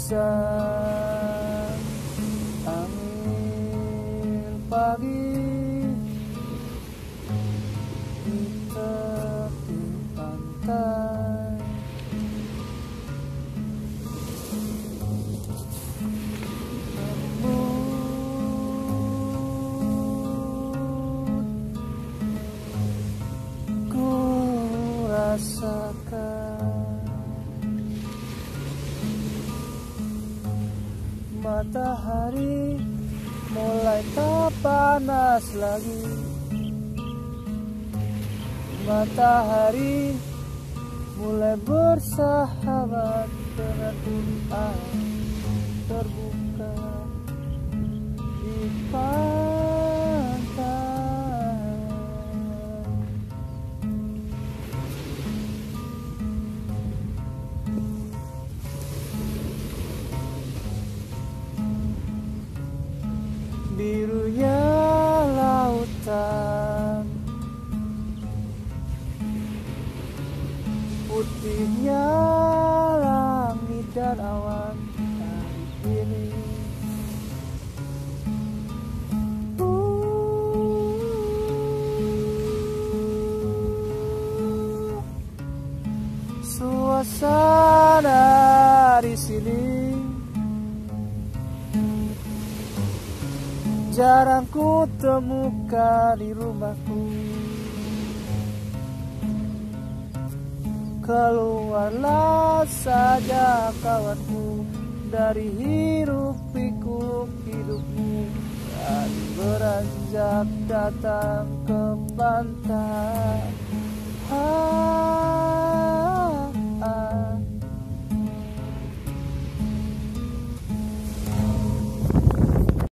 hujan, angin pagi di tepi pantai. Ku rasakan matahari mulai tak panas lagi. Matahari mulai bersahabat dengan bumi terbuka di pantai. Birunya lautan, putihnya langit dan awan hari ini. Suasana di sini jarang ku temukan di rumahku. Keluarlah saja kawanku dari hiruk pikuk hidupmu, dan beranjak datang ke pantai.